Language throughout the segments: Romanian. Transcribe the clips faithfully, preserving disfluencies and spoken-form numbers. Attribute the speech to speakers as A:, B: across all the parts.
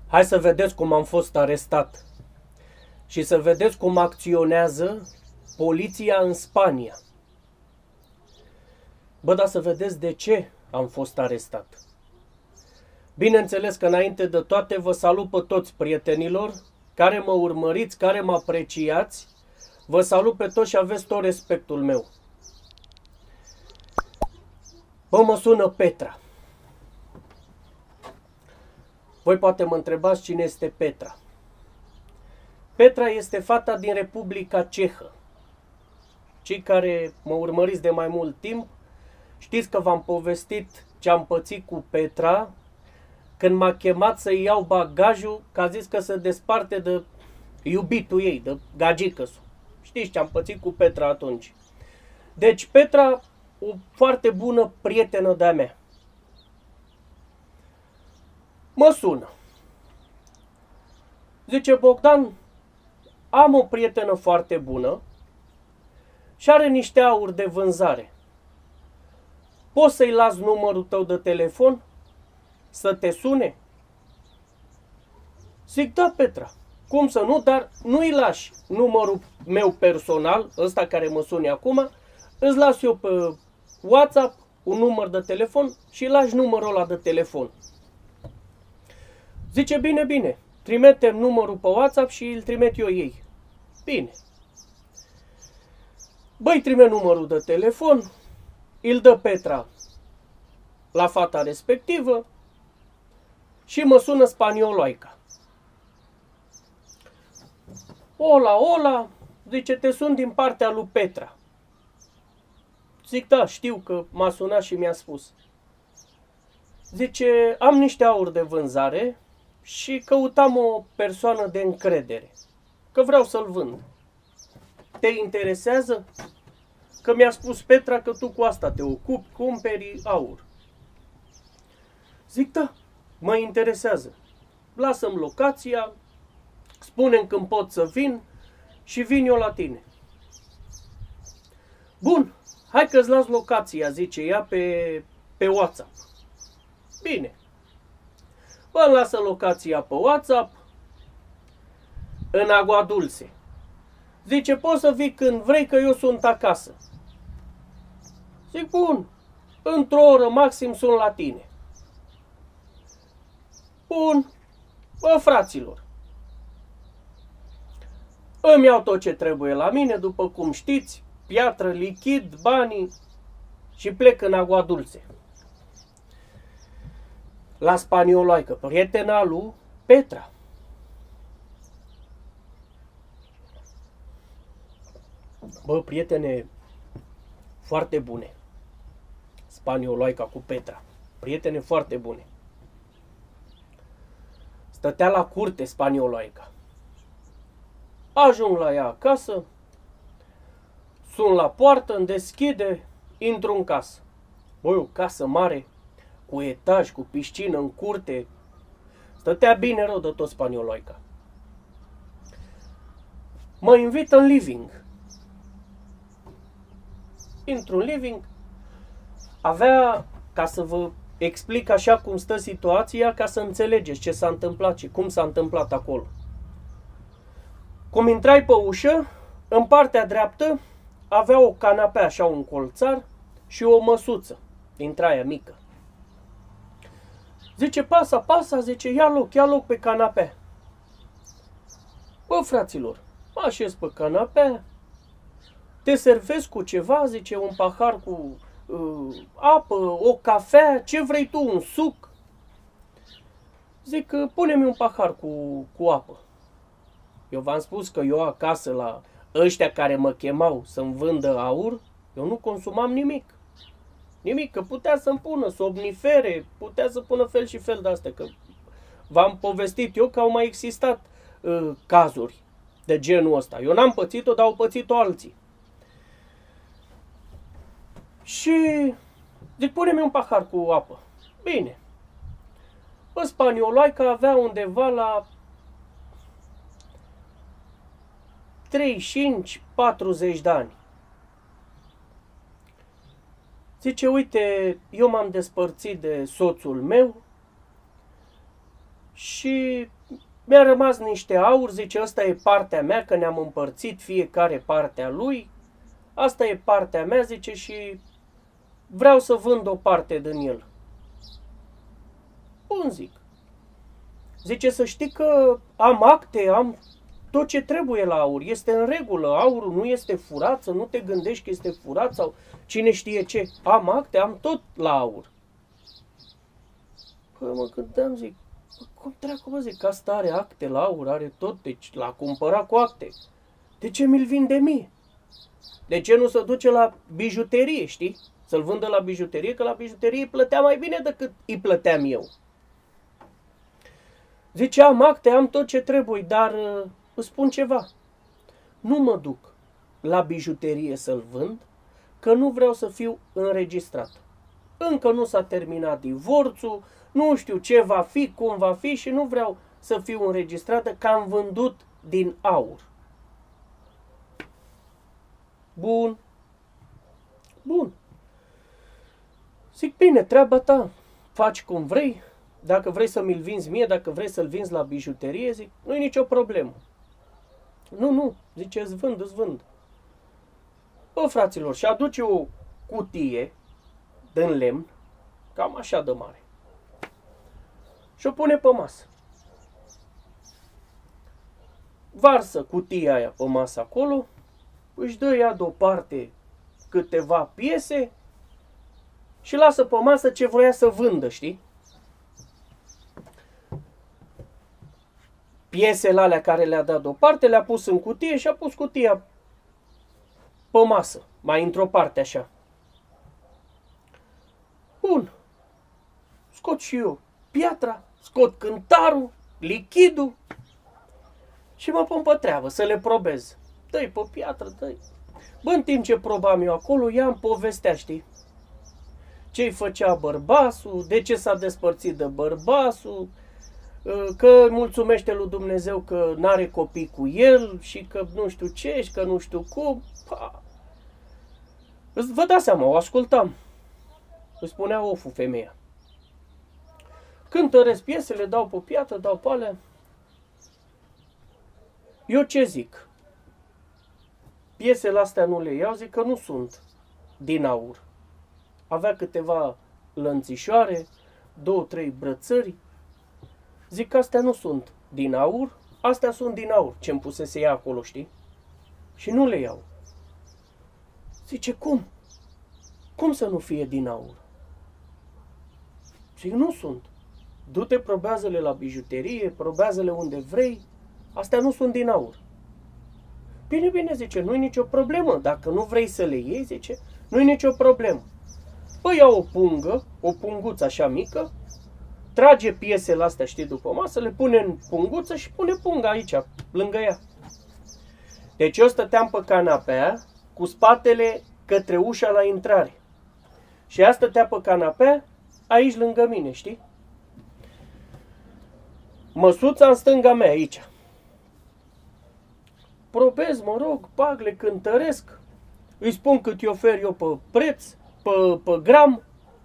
A: Hai să vedeți cum am fost arestat și să vedeți cum acționează poliția în Spania. Bă, dar să vedeți de ce am fost arestat. Bineînțeles că înainte de toate vă salut pe toți prietenilor care mă urmăriți, care mă apreciați. Vă salut pe toți și aveți tot respectul meu. Bă, mă sună Petra. Voi poate mă întrebați cine este Petra. Petra este fata din Republica Cehă. Cei care mă urmăriți de mai mult timp, știți că v-am povestit ce am pățit cu Petra când m-a chemat să iau bagajul, că a zis că se desparte de iubitul ei, de gagică-su. Știți ce am pățit cu Petra atunci. Deci Petra, o foarte bună prietenă de-a mea, mă sună. Zice: Bogdan, am o prietenă foarte bună și are niște aur de vânzare. Poți să-i las numărul tău de telefon să te sune? Zic: da, Petra, cum să nu, dar nu-i lași numărul meu personal, ăsta care mă suni acum, îți las eu pe WhatsApp un număr de telefon și lași numărul ăla de telefon. Zice: bine, bine, trimite numărul pe WhatsApp și îl trimit eu ei. Bine. Băi, trimite numărul de telefon, îl dă Petra la fata respectivă și mă sună spanioloica. Ola, ola, zice: te sun din partea lui Petra. Zic: da, știu că m-a sunat și mi-a spus. Zice: am niște aur de vânzare și căutam o persoană de încredere, că vreau să-l vând. Te interesează? Că mi-a spus Petra că tu cu asta te ocupi, cumperi aur. Zic: da, mă interesează. Lasă-mi locația, spune-mi când pot să vin și vin eu la tine. Bun, hai că îți las locația, zice ea, pe, pe WhatsApp. Bine. Bă, îmi lasă locația pe WhatsApp în Agua Dulce. Zice: poți să vii când vrei, că eu sunt acasă. Zic: bun, într-o oră maxim sunt la tine. Bun, bă, fraților, îmi iau tot ce trebuie la mine, după cum știți, piatră, lichid, banii și plec în Agua Dulce. La spanioloică, prietena lui Petra. Bă, prietene foarte bune. Spanioloica cu Petra. Prietene foarte bune. Stătea la curte spanioloica. Ajung la ea acasă, sun la poartă, îmi deschide, intru în casă. Băi, o casă mare, cu etaj, cu piscină în curte. Stătea bine rău de tot spanioloica. Mă invită în living. Intru în living. Avea, ca să vă explic așa cum stă situația, ca să înțelegeți ce s-a întâmplat și cum s-a întâmplat acolo. Cum intrai pe ușă, în partea dreaptă avea o canapea, așa, un colțar și o măsuță dintre aia mică. Zice: pasa, pasa, zice, ia loc, ia loc pe canapea. Bă, fraților, mă așez pe canapea, te servesc cu ceva, zice, un pahar cu uh, apă, o cafea, ce vrei tu, un suc? Zic: pune-mi un pahar cu, cu apă. Eu v-am spus că eu acasă, la ăștia care mă chemau să-mi vândă aur, eu nu consumam nimic. Nimic, că putea să-mi pună somnifere, putea să pună fel și fel de astea, că v-am povestit eu că au mai existat uh, cazuri de genul ăsta. Eu n-am pățit-o, dar au pățit-o alții. Și zic: pune-mi un pahar cu apă. Bine. Bă, spanioloica avea undeva la treizeci și cinci patruzeci de ani. Zice: uite, eu m-am despărțit de soțul meu Și mi-a rămas niște aur, zice, ăsta e partea mea, că ne-am împărțit fiecare partea lui. Asta e partea mea, zice, și vreau să vând o parte din el. Bun, zic. Zice, să știi că am acte, am tot ce trebuie la aur. Este în regulă, aurul nu este furat, să nu te gândești că este furat sau cine știe ce. Am acte, am tot la aur. Păi mă gândeam, zic, cum treacă, mă, zic, asta are acte la aur, are tot, deci l-a cumpărat cu acte. De ce mi-l vinde mie? De ce nu se duce la bijuterie, știi? Să-l vândă la bijuterie, că la bijuterie îi plătea mai bine decât îi plăteam eu. Zice, am acte, am tot ce trebuie, dar uh, îți spun ceva. Nu mă duc la bijuterie să-l vând, că nu vreau să fiu înregistrat. Încă nu s-a terminat divorțul, nu știu ce va fi, cum va fi și nu vreau să fiu înregistrată că am vândut din aur. Bun. Bun. Zic, bine, treaba ta, faci cum vrei. Dacă vrei să mi-l vinzi mie, dacă vrei să-l vinzi la bijuterie, zic, nu-i nicio problemă. Nu, nu, zice, îți vând, îți vând. Bă, fraților, și aduce o cutie din lemn, cam așa de mare. Și o pune pe masă. Varsă cutia aia pe masă acolo, își dă ea deoparte câteva piese și lasă pe masă ce vroia să vândă, știi? Piesele alea care le-a dat deoparte le-a pus în cutie și a pus cutia pe masă, mai într-o parte așa. Bun. Scot și eu piatra, scot cântarul, lichidul și mă pun pe treabă să le probez. Dă-i pe piatră, dă-i. Bă, în timp ce probam eu acolo, ea îmi povestea, știi? Ce-i făcea bărbasul, de ce s-a despărțit de bărbasul, că mulțumește lui Dumnezeu că n-are copii cu el și că nu știu ce și că nu știu cum. Pa. Vă dați seama, o ascultam. Îți spunea oful femeia. Cântăresc piesele, dau pe piatră, dau pe alea. Eu ce zic? Piesele astea nu le iau, zic că nu sunt din aur. Avea câteva lănțișoare, două, trei brățări. Zic că astea nu sunt din aur, astea sunt din aur, ce-mi pusese ea acolo, știi? Și nu le iau. Zice, cum? Cum să nu fie din aur? Zic, nu sunt. Du-te, probează-le la bijuterie, probează-le unde vrei, astea nu sunt din aur. Bine, bine, zice, nu-i nicio problemă, dacă nu vrei să le iei, zice, nu-i nicio problemă. Păi ia o pungă, o punguță așa mică, trage piesele astea, știi, după masă, le pune în punguță și pune punga aici, lângă ea. Deci eu stăteam pe canapea cu spatele către ușa la intrare. Și ea stătea pe canapea aici lângă mine, știi? Măsuța în stânga mea, aici. Probez, mă rog, bag, le cântăresc, îi spun cât îi ofer eu pe preț, pe, pe gram.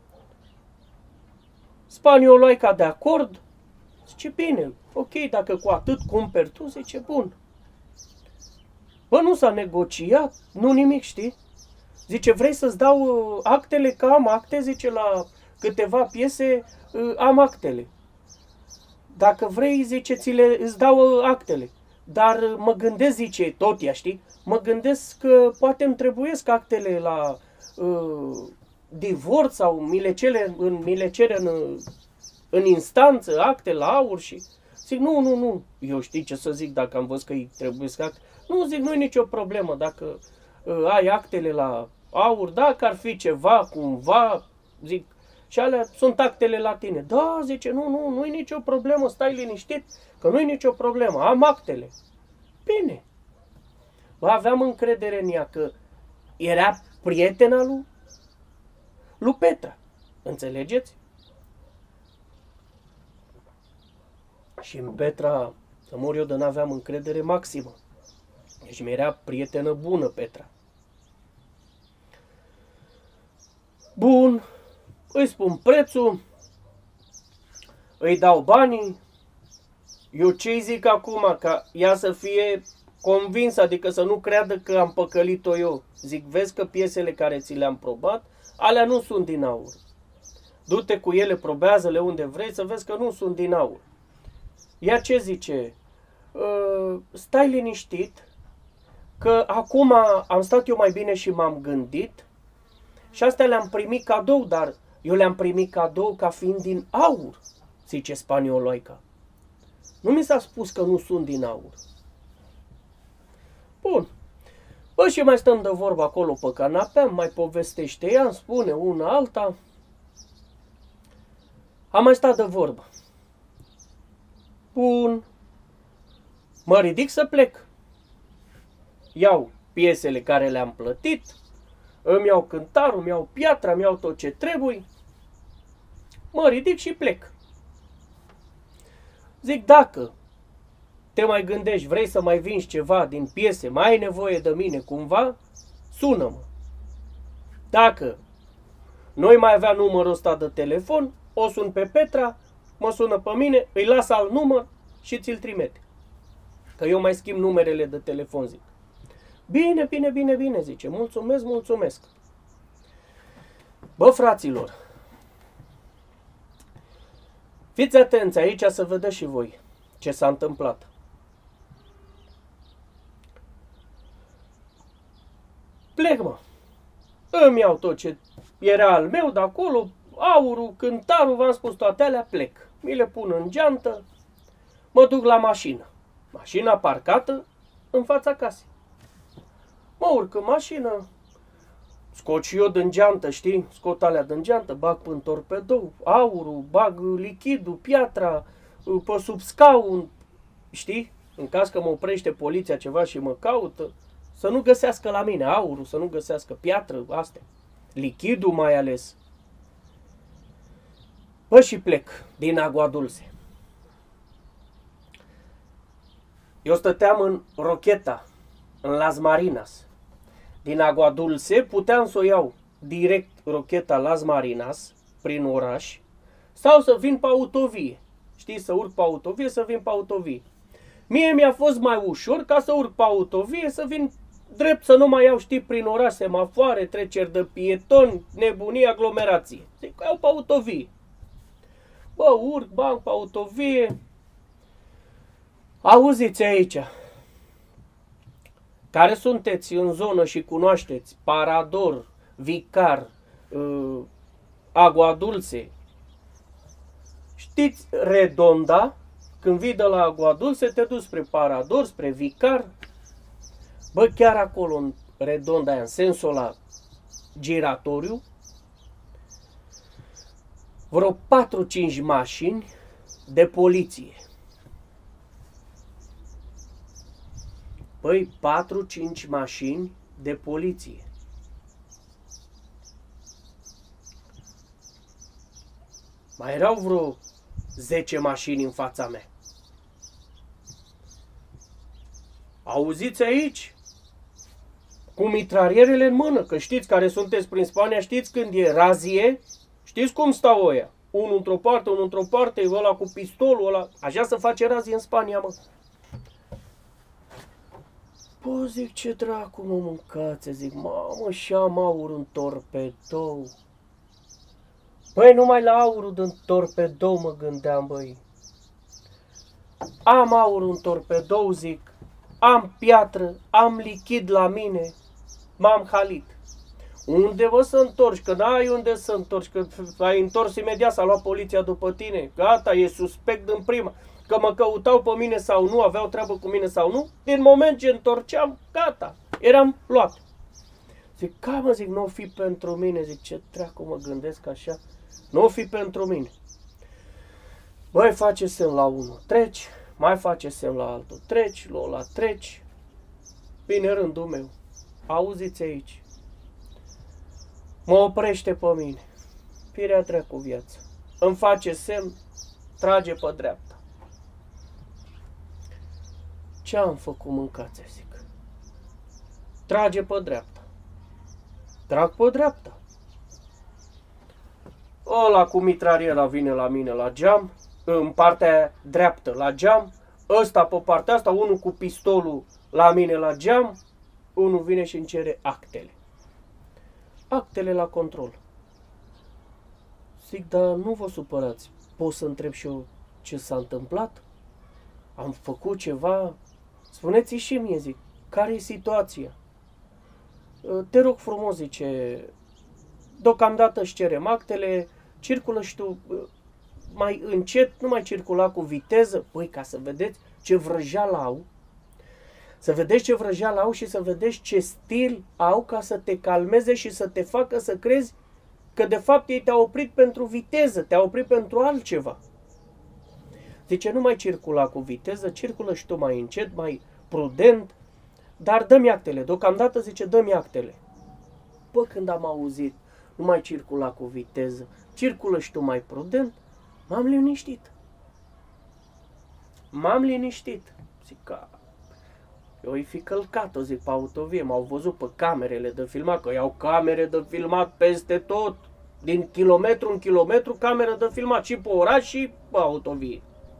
A: Spanioloica de acord. Zice, bine, ok, dacă cu atât cumperi tu, zice, bun. Bă, nu s-a negociat, nu nimic, știi? Zice, vrei să-ți dau actele? Că am acte, zice, la câteva piese am actele. Dacă vrei, zice, ți le, îți dau actele. Dar mă gândesc, zice, tot ea, știi? Mă gândesc că poate îmi trebuiesc actele la uh, divorț sau mi le cere, în, mi le cere în, în instanță, acte la aur și... Zic, nu, nu, nu. Eu știi ce să zic dacă am văzut că îi trebuiesc acte. Nu, zic, nu e nicio problemă dacă uh, ai actele la aur, dacă ar fi ceva, cumva, zic, și alea sunt actele la tine. Da, zice, nu, nu, nu e nicio problemă, stai liniștit, că nu e nicio problemă, am actele. Bine. Bă, aveam încredere în ea că era prietena lui, lui Petra. Înțelegeți? Și în Petra, să mor eu de n-aveam încredere maximă. Deci mi-era prietenă bună Petra. Bun, îi spun prețul, îi dau banii, Eu ce-i zic acum? Ca ea să fie convins, adică să nu creadă că am păcălit-o eu. Zic, vezi că piesele care ți le-am probat, alea nu sunt din aur. Du-te cu ele, probează-le unde vrei să vezi că nu sunt din aur. Ea ce zice? Uh, stai liniștit, că acum am stat eu mai bine și m-am gândit și astea le-am primit cadou, dar eu le-am primit cadou ca fiind din aur, zice spanioloica. Nu mi s-a spus că nu sunt din aur. Bun. Bă, și mai stăm de vorbă acolo pe canapea, mai povestește ea, îmi spune una alta. Am mai stat de vorbă. Bun. Mă ridic să plec. Iau piesele care le-am plătit, îmi iau cântarul, îmi iau piatra, îmi iau tot ce trebuie. Mă ridic și plec. Zic, dacă te mai gândești, vrei să mai vinzi ceva din piese, mai ai nevoie de mine cumva, sună-mă. Dacă noi mai avea numărul ăsta de telefon, o sun pe Petra, mă sună pe mine, îi las alt număr și ți-l trimite. Că eu mai schimb numerele de telefon, zic. Bine, bine, bine, bine, zice. Mulțumesc, mulțumesc. Bă, fraților, fiți atenți aici să vedeți și voi ce s-a întâmplat. Plec, mă. Îmi iau tot ce era al meu de acolo, aurul, cântarul, v-am spus toate alea, plec. Mi le pun în geantă, mă duc la mașină. Mașina parcată în fața casei. Mă urc în mașină, scot și eu din geantă, știi? Scot alea din geantă, bag în torpedou, aurul, bag lichidul, piatra, pe sub scaun, știi? În caz că mă oprește poliția ceva și mă caută, să nu găsească la mine aurul, să nu găsească piatră, astea. Lichidul mai ales. Bă, și plec din Agua Dulce. Eu stăteam în Rocheta, în Las Marinas. Din Agua Dulce puteam să o iau direct Rocheta Las Marinas, prin oraș, sau să vin pe autovie. Știi, să urc pe autovie, să vin pe autovie. Mie mi-a fost mai ușor ca să urc pe autovie, să vin drept, să nu mai iau, știi, prin oraș, semafoare, treceri de pietoni, nebunii, aglomerație. Zic, iau pe autovie. Bă, urc, bang, pe autovie. Auziți aici, care sunteți în zonă și cunoașteți Parador, Vicar, uh, Agua Dulce, știți Redonda, când vii de la Agua Dulce, te duci spre Parador, spre Vicar. Bă, chiar acolo, în Redonda aia, în sensul ăla giratoriu, vreo patru cinci mașini de poliție. Păi, patru cinci mașini de poliție. Mai erau vreo zece mașini în fața mea. Auziți aici? Cu mitralierele în mână, că știți care sunteți prin Spania, știți când e razie, știți cum stau ăia? Unul într-o parte, unul într-o parte, ăla cu pistolul, ăla. Așa se face razie în Spania, mă. Bă, zic, ce dracu mă mâncați, zic, mamă, și am aur în torpedou. Băi, numai la aurul din torpedou mă gândeam, băi. Am aur în torpedou, zic, am piatră, am lichid la mine, m-am halit. Unde vă să întorci? Că n-ai unde să întorci, că ai întors imediat, s-a luat poliția după tine. Gata, e suspect din prima. Că mă căutau pe mine sau nu, aveau treabă cu mine sau nu, din moment ce întorceam, gata, eram luat. Zic, ca mă, zic, nu o fi pentru mine, zic, ce treacu mă gândesc așa, nu o fi pentru mine. Băi, face semn la unul, treci, mai face semn la altul, treci, la ăla treci, vine rândul meu, auziți aici, mă oprește pe mine, pirea treacu viață, îmi face semn, trage pe dreapta. Ce am făcut, mâncați, zic. Trage pe dreapta. Trag pe dreapta. Ăla cu mitraliera vine la mine la geam, în partea dreaptă la geam, ăsta pe partea asta, unul cu pistolul la mine la geam, unul vine și îmi cere actele. Actele la control. Zic, dar nu vă supărați, pot să întreb și eu ce s-a întâmplat? Am făcut ceva? Spuneți-i și mie, zic, care e situația? Te rog frumos, zice, deocamdată își cerem actele, circulă și tu mai încet, nu mai circula cu viteză, păi ca să vedeți ce vrăjeală au, să vedeți ce vrăjeală au și să vedeți ce stil au ca să te calmeze și să te facă să crezi că de fapt ei te-au oprit pentru viteză, te-au oprit pentru altceva. Zice, nu mai circula cu viteză, circulă și tu mai încet, mai prudent, dar dă-mi actele. Deocamdată, zice, dă-mi actele. Bă, când am auzit, nu mai circula cu viteză, circulă și tu mai prudent, m-am liniștit. M-am liniștit. Zic că eu îi fi călcat-o, zic, pe autovie. M-au văzut pe camerele de filmat, că iau camere de filmat peste tot. Din kilometru în kilometru, cameră de filmat și pe oraș și pe autovie.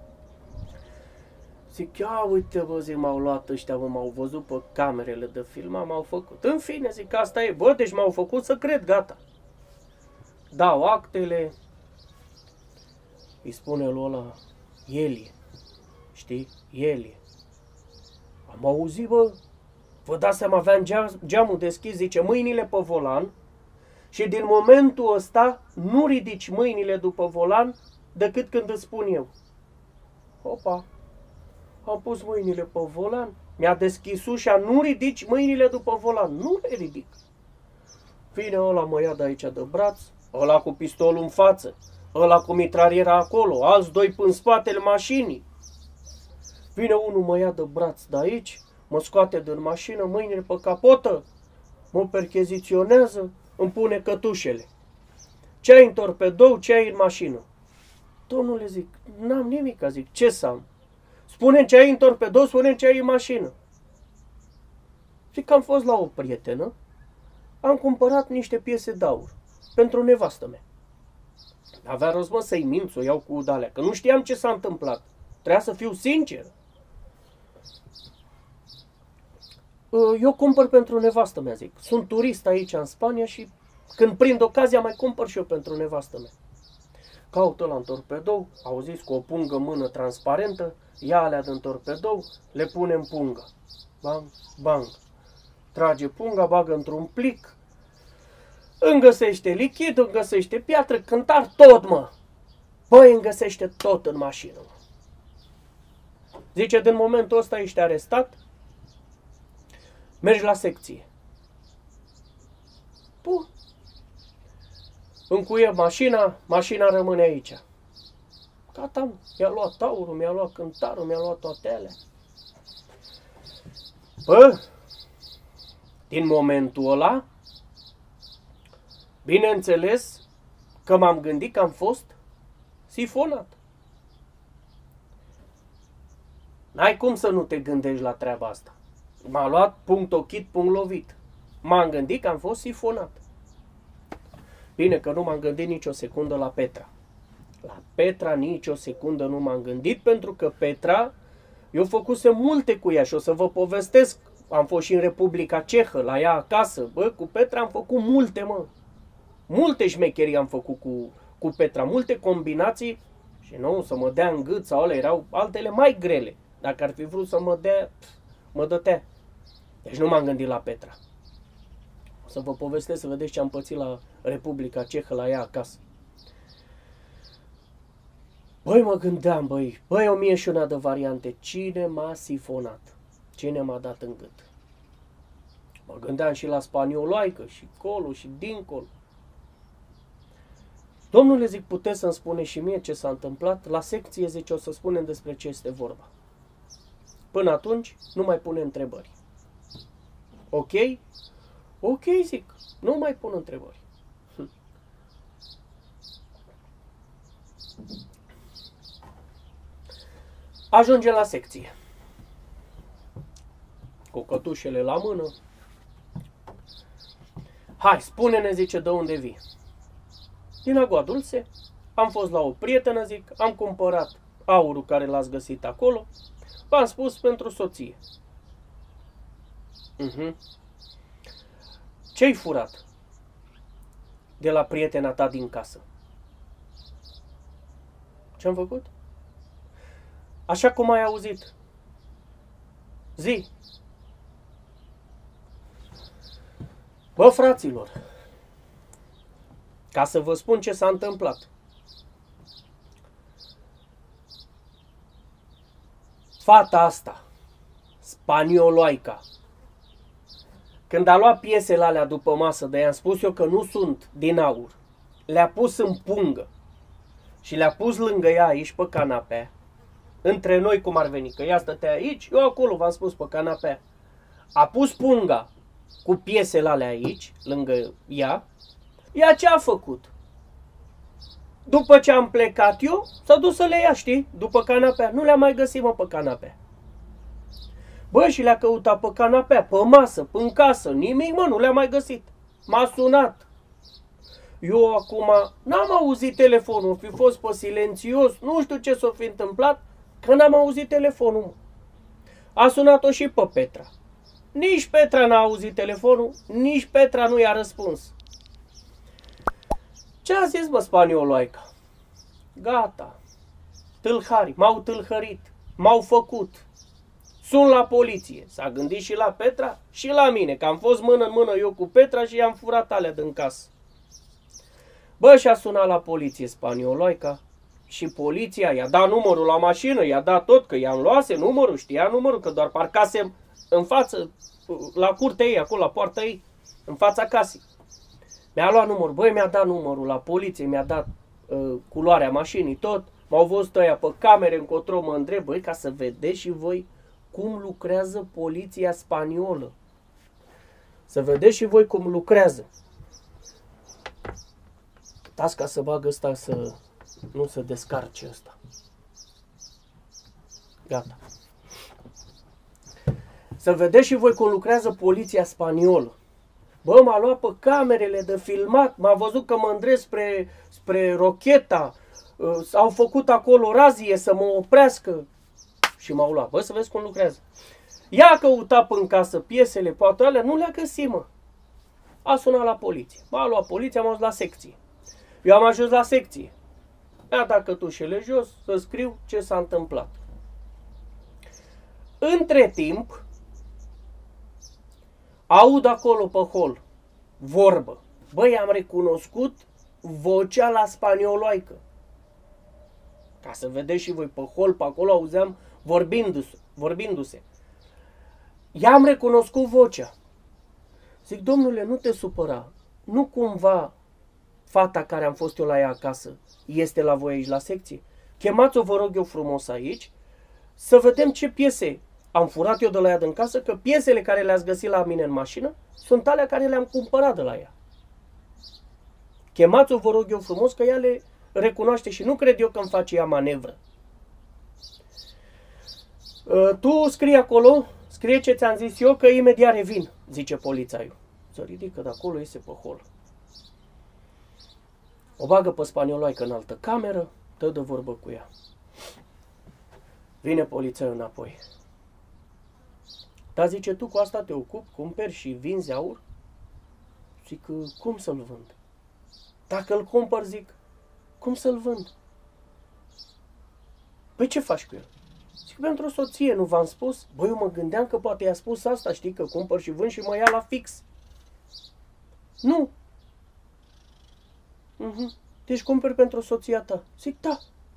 A: Zic, ia uite, bă, zic, m-au luat ăștia, bă, m-au văzut pe camerele de filmat, m-au făcut. În fine, zic, asta e, bă, deci m-au făcut să cred, gata. Dau actele, îi spune lui ăla, Elie, știi, Elie. Am auzit, bă, vă dați seama, aveam geam, geamul deschis, zice, mâinile pe volan și din momentul ăsta nu ridici mâinile după volan decât când îți spun eu. Opa, am pus mâinile pe volan, mi-a deschis ușa, nu ridici mâinile după volan, nu le ridic. Vine ăla, mă ia de aici de braț, ăla cu pistolul în față, ăla cu mitraliera acolo, alți doi în spatele mașinii. Vine unul, mă ia de braț de aici, mă scoate din mașină, mâinile pe capotă, mă percheziționează, îmi pune cătușele. Ce ai în torpedou, ce ai în mașină? Domnule, zic, n-am nimic, zic, ce să am? Spune-mi ce ai în torpedou, spune-mi ce ai în mașină. Zic că am fost la o prietenă, am cumpărat niște piese de aur pentru nevastă mea. Avea rost, mă, să-i mint, să o iau cu udalea, că nu știam ce s-a întâmplat. Trebuia să fiu sincer. Eu cumpăr pentru nevastă mea, zic. Sunt turist aici în Spania și când prind ocazia mai cumpăr și eu pentru nevastă mea. Caută la în torpedou, auziți, cu o pungă mână transparentă, ia alea din torpedou, le pune în pungă. Bang, bang. Trage punga, bagă într-un plic, îmi găsește lichid, îmi găsește piatră, cântar, tot, mă. Băi, îmi găsește tot în mașină, mă. Zice, din momentul ăsta ești arestat, mergi la secție. Bun. Încuie mașina, mașina rămâne aici. Gata, mi-a luat taurul, mi-a luat cântarul, mi-a luat toate alea. Bă, din momentul ăla, bineînțeles că m-am gândit că am fost sifonat. N-ai cum să nu te gândești la treaba asta. M-a luat punct ochit, punct lovit. M-am gândit că am fost sifonat. Bine că nu m-am gândit nicio secundă la Petra. La Petra nicio secundă nu m-am gândit, pentru că Petra, eu făcusem multe cu ea și o să vă povestesc. Am fost și în Republica Cehă, la ea acasă. Bă, cu Petra am făcut multe, mă. Multe șmecherii am făcut cu, cu Petra, multe combinații și nu, să mă dea în gât sau alea, erau altele mai grele. Dacă ar fi vrut să mă dea, mă dătea. Deci nu m-am gândit la Petra. O să vă povestesc să vedeți ce am pățit la Republica Cehă, la ea acasă. Băi, mă gândeam, băi, băi, o mie și una de variante. Cine m-a sifonat? Cine m-a dat în gât? Mă gândeam și la spanioloaică, și colo, și dincolo. Domnule, zic, puteți să-mi spune și mie ce s-a întâmplat? La secție, zice, o să spunem despre ce este vorba. Până atunci, nu mai pune întrebări. Ok? Ok, zic, nu mai pun întrebări. Hm. Ajungem la secție. Cu cătușele la mână. Hai, spune-ne, zice, de unde vii. Din Agua Dulce. Am fost la o prietenă, zic, am cumpărat aurul care l-ați găsit acolo, v-am spus pentru soție. Uh-huh. Ce-ai furat de la prietena ta din casă? Ce-am făcut? Așa cum ai auzit. Zi. Bă, fraților, ca să vă spun ce s-a întâmplat. Fata asta, spanioloica, când a luat piesele alea după masă, de i-am spus eu că nu sunt din aur, le-a pus în pungă și le-a pus lângă ea aici pe canapea, între noi cum ar veni, că ea stătea aici, eu acolo, v-am spus, pe canapea. A pus punga cu piesele alea aici, lângă ea, ea ce a făcut? După ce am plecat eu, s-a dus să le ia, știi, după canapea. Nu le-a mai găsit, mă, pe canapea. Bă, și le-a căutat pe canapea, pe masă, pe în casă, nimic, mă, nu le-a mai găsit. M-a sunat. Eu acum n-am auzit telefonul, fi fost pe silențios, nu știu ce s-a fi întâmplat, că n-am auzit telefonul, mă. A sunat-o și pe Petra. Nici Petra n-a auzit telefonul, nici Petra nu i-a răspuns. Ce a zis, bă, spanioloica? Gata. Tâlhari, m-au tâlhărit, m-au făcut. Sun la poliție. S-a gândit și la Petra și la mine, că am fost mână în mână eu cu Petra și i-am furat alea din casă. Bă, și-a sunat la poliție spanioloica și poliția i-a dat numărul la mașină, i-a dat tot, că i-am luase numărul, știa numărul, că doar parcasem în față, la curtea ei, acolo, la poarta ei, în fața casei. Mi-a luat numărul, băi, mi-a dat numărul la poliție, mi-a dat uh, culoarea mașinii, tot. M-au văzut ăia pe camere, încotro mă întreb, băi, ca să vedeți și voi cum lucrează poliția spaniolă. Să vedeți și voi cum lucrează. Dați ca să bag ăsta să nu se descarce ăsta. Gata. Să vedeți și voi cum lucrează poliția spaniolă. Bă, m-a luat pe camerele de filmat, m-a văzut că mă îndrept spre, spre Rocheta, uh, au făcut acolo razie să mă oprească și m-au luat. Bă, să vezi cum lucrează. Ia căuta în casă piesele, poate alea, nu le-a găsit, mă. A sunat la poliție. M-a luat poliția, m-a dus la secție. Eu am ajuns la secție. Mi-a dat cătușele jos să scriu ce s-a întâmplat. Între timp, aud acolo pe hol vorbă. Băi, am recunoscut vocea la spanioloică. Ca să vedeți și voi pe hol, pe acolo auzeam vorbindu-se. vorbindu-se. I-am recunoscut vocea. Zic, domnule, nu te supăra. Nu cumva fata care am fost eu la ea acasă este la voi aici la secție? Chemați-o, vă rog eu frumos aici, să vedem ce piese am furat eu de la ea din casă, că piesele care le-ați găsit la mine în mașină sunt alea care le-am cumpărat de la ea. Chemați-o, vă rog eu frumos, că ea le recunoaște și nu cred eu că îmi face ea manevră. Tu scrie acolo, scrie ce ți-am zis eu, că imediat revin, zice polițaiul. Se ridică de acolo, iese pe hol. O bagă pe spanioloică în altă cameră, dă de vorbă cu ea. Vine polițaiul înapoi. Dar zice, tu cu asta te ocupi, cumperi și vinzi aur? Zic, cum să-l vând? Dacă îl cumpăr, zic, cum să-l vând? Păi ce faci cu el? Zic, pentru o soție, nu v-am spus? Băi, eu mă gândeam că poate i-a spus asta, știi, că cumpăr și vând și mă ia la fix. Nu. Uh-huh. Deci cumperi pentru soția ta. Zic, da.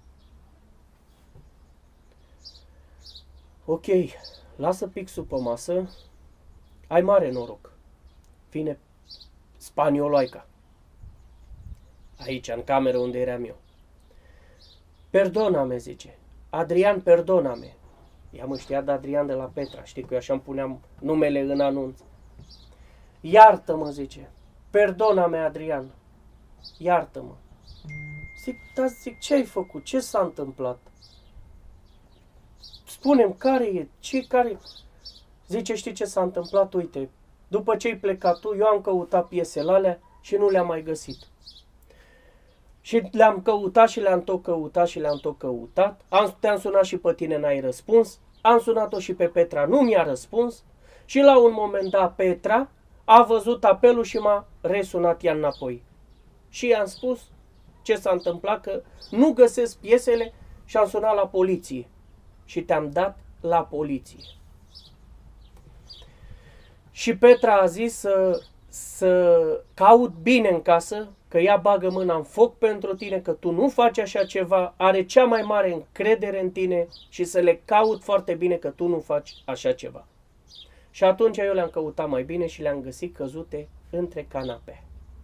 A: Ok, lasă pixul pe masă. Ai mare noroc. Vine spanioloica. Aici, în cameră unde eram eu. Perdona-me, zice. Adrian, perdona-me. Ea mă știa de Adrian de la Petra. Știi că eu așa îmi puneam numele în anunț. Iartă-mă, zice. Perdona-me, Adrian. Iartă-mă. Zic, da, zic, ce ai făcut? Ce s-a întâmplat? Spune-mi, care e? Ce, care? Zice, știi ce s-a întâmplat? Uite, după ce ai plecat tu, eu am căutat piesele alea și nu le-am mai găsit. Și le-am căutat și le-am tot căutat și le-am tot căutat. Am, te-am sunat și pe tine, n-ai răspuns. Am sunat-o și pe Petra, nu mi-a răspuns. Și la un moment dat Petra a văzut apelul și m-a resunat ea înapoi. Și i-am spus ce s-a întâmplat, că nu găsesc piesele și am sunat la poliție. Și te-am dat la poliție. Și Petra a zis să, să caut bine în casă, că ea bagă mâna în foc pentru tine, că tu nu faci așa ceva, are cea mai mare încredere în tine și să le caut foarte bine că tu nu faci așa ceva. Și atunci eu le-am căutat mai bine și le-am găsit căzute între canapee.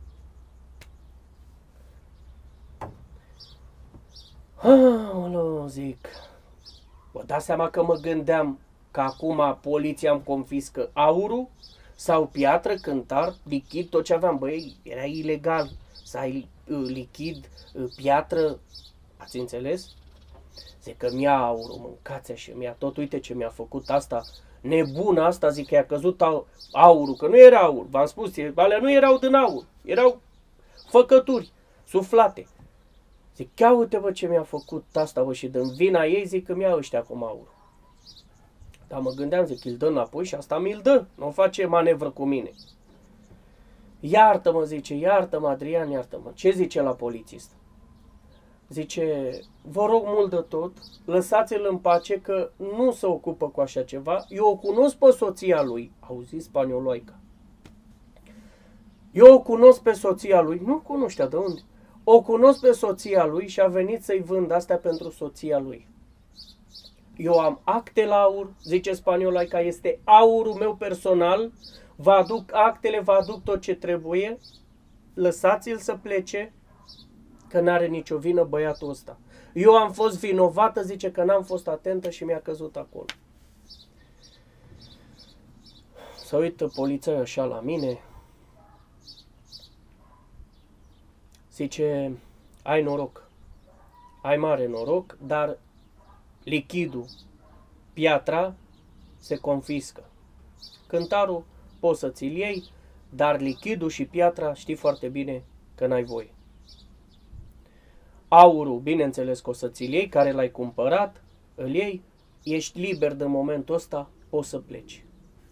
A: Aoleu, zic, vă dați seama că mă gândeam că acum poliția îmi confiscă aurul sau piatră, cântar, lichid, tot ce aveam. Băi, era ilegal să ai lichid, piatră, ați înțeles? Zic că mi-a aurul, mâncați și mi-a tot, uite ce mi-a făcut asta, nebună asta, zic că i-a căzut aurul, că nu era aur, v-am spus, alea nu erau din aur, erau făcături, suflate. Zic, chiar uite bă ce mi-a făcut asta, bă, și din vina ei zic că mi-a ăștia acum aurul. Dar mă gândeam, zic, îl dă înapoi și asta mi-l dă, nu face manevră cu mine. Iartă-mă, zice, iartă-mă, Adrian, iartă-mă. Ce zice la polițist? Zice, vă rog mult de tot, lăsați-l în pace că nu se ocupă cu așa ceva. Eu o cunosc pe soția lui, auzi spanioloica. Eu o cunosc pe soția lui, nu cunoștea de unde. O cunosc pe soția lui și a venit să-i vând astea pentru soția lui. Eu am acte la aur, zice spanioloica, este aurul meu personal, vă aduc actele, vă aduc tot ce trebuie, lăsați-l să plece, că n-are nicio vină băiatul ăsta. Eu am fost vinovată, zice că n-am fost atentă și mi-a căzut acolo. Să uită poliția așa la mine. Zice, ai noroc, ai mare noroc, dar lichidul, piatra, se confiscă. Cântarul poți să ți-l iei, dar lichidul și piatra știi foarte bine că n-ai voie. Aurul, bineînțeles că o să ți-l iei, care l-ai cumpărat, îl iei, ești liber de momentul ăsta, poți să pleci.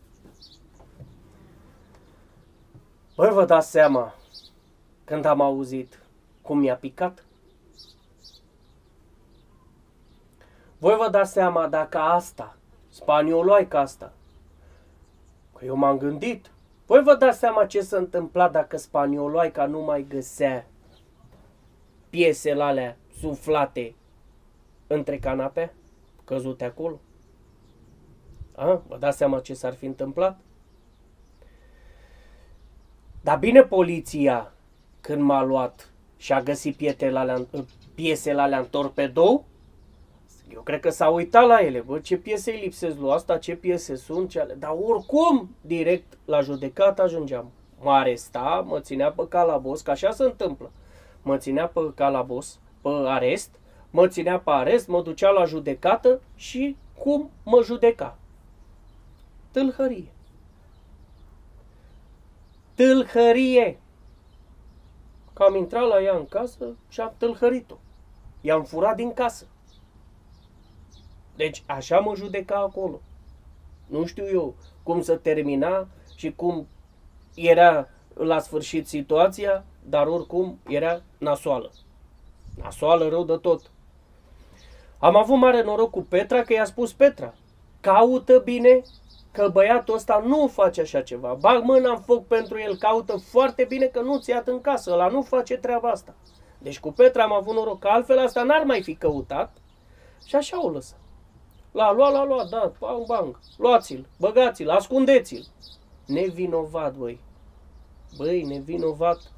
A: Păi vă dați seama, când am auzit cum mi-a picat? Voi vă dați seama dacă asta, spanioloica asta, că eu m-am gândit, voi vă dați seama ce s-a întâmplat dacă spanioloica nu mai găsea piesele alea suflate între canapea, căzute acolo? A? Vă dați seama ce s-ar fi întâmplat? Dar bine, poliția, când m-a luat și a găsit piesele alea, piesele alea în torpedou, eu cred că s-a uitat la ele, bă, ce piese îi lipsesc lui asta, ce piese sunt, ce ale... Dar oricum, direct la judecată ajungeam. Mă aresta, mă ținea pe calabos, că așa se întâmplă. Mă ținea pe calabos, pe arest, mă ținea pe arest, mă ducea la judecată și cum mă judeca? Tâlhărie. Tâlhărie. Că am intrat la ea în casă și am tâlhărit-o. I-am furat din casă. Deci așa mă judeca acolo. Nu știu eu cum să termina și cum era la sfârșit situația, dar oricum era nasoală. Nasoală rău de tot. Am avut mare noroc cu Petra că i-a spus Petra, caută bine că băiatul ăsta nu face așa ceva. Bag mâna în foc pentru el, caută foarte bine că nu ți-a în casă, ăla nu face treaba asta. Deci cu Petra am avut noroc că altfel asta n-ar mai fi căutat și așa o lăsă. L-a luat, l-a luat, da, bang, bang, luați-l, băgați-l, ascundeți-l. Nevinovat, băi. Băi, nevinovat.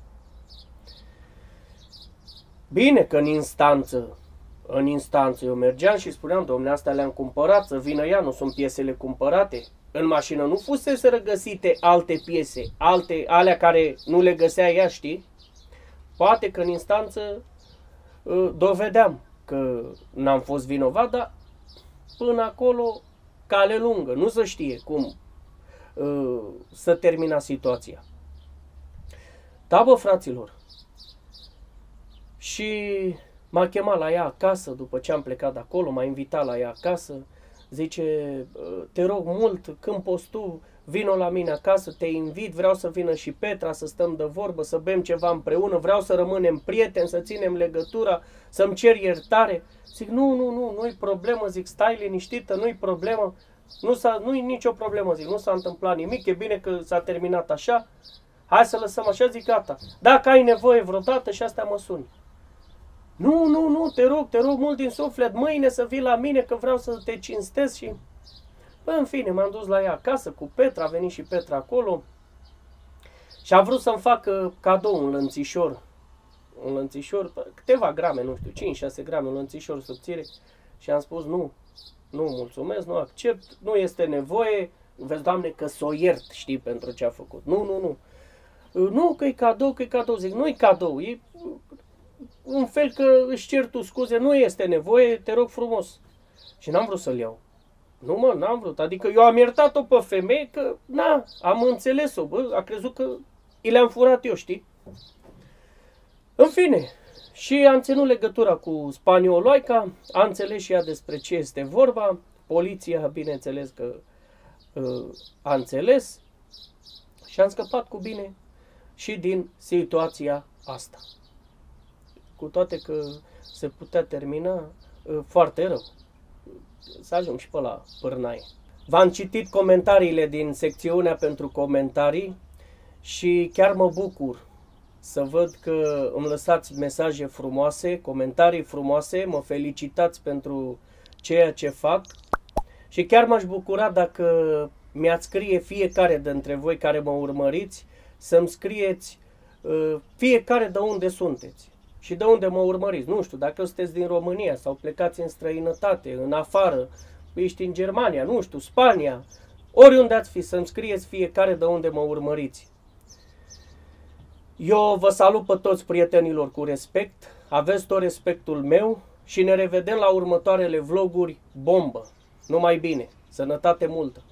A: Bine că în instanță, în instanță eu mergeam și spuneam, domne, astea le-am cumpărat, să vină ea, nu sunt piesele cumpărate. În mașină nu fusese răgăsite alte piese, alte, alea care nu le găsea ea, știi? Poate că în instanță uh, dovedeam că n-am fost vinovat, dar până acolo cale lungă, nu se știe cum uh, să termina situația. Da, bă, fraților, Și m-a chemat la ea acasă, după ce am plecat de acolo, m-a invitat la ea acasă. Zice, te rog mult, când poți tu, vino la mine acasă, te invit, vreau să vină și Petra, să stăm de vorbă, să bem ceva împreună, vreau să rămânem prieteni, să ținem legătura, să-mi cer iertare. Zic, nu, nu, nu, nu-i problemă, zic, stai liniștită, nu-i problemă, nu s-a, nu-i nicio problemă, zic, nu s-a întâmplat nimic, e bine că s-a terminat așa, hai să lăsăm așa, zic, gata, dacă ai nevoie vreodată și astea mă suni. Nu, nu, nu, te rog, te rog mult din suflet, mâine să vii la mine că vreau să te cinstesc și... Bă, în fine, m-am dus la ea acasă cu Petra, a venit și Petra acolo și a vrut să-mi facă cadou un lănțișor, un lănțișor, câteva grame, nu știu, cinci șase grame, un lănțișor subțire și am spus nu, nu, mulțumesc, nu accept, nu este nevoie, vezi, Doamne, că s-o iert, știi, pentru ce a făcut. Nu, nu, nu, nu, că e cadou, că e cadou, zic, nu e cadou, e... un fel că își cer tu scuze, nu este nevoie, te rog frumos. Și n-am vrut să-l iau. Nu mă, n-am vrut. Adică eu am iertat-o pe femeie că, na, am înțeles-o, bă, a crezut că i le-am furat eu, știi? În fine, și am ținut legătura cu spanioloica, a înțeles și ea despre ce este vorba, poliția, bineînțeles că uh, a înțeles și am scăpat cu bine și din situația asta. Cu toate că se putea termina uh, foarte rău. Să ajung și pe la pârnaie. V-am citit comentariile din secțiunea pentru comentarii și chiar mă bucur să văd că îmi lăsați mesaje frumoase, comentarii frumoase, mă felicitați pentru ceea ce fac și chiar m-aș bucura dacă mi-ați scrie fiecare dintre voi care mă urmăriți să-mi scrieți uh, fiecare de unde sunteți. Și de unde mă urmăriți? Nu știu, dacă sunteți din România sau plecați în străinătate, în afară, ești în Germania, nu știu, Spania, oriunde ați fi, să-mi scrieți fiecare de unde mă urmăriți. Eu vă salut pe toți prietenilor cu respect, aveți tot respectul meu și ne revedem la următoarele vloguri bombă. Numai bine, sănătate multă!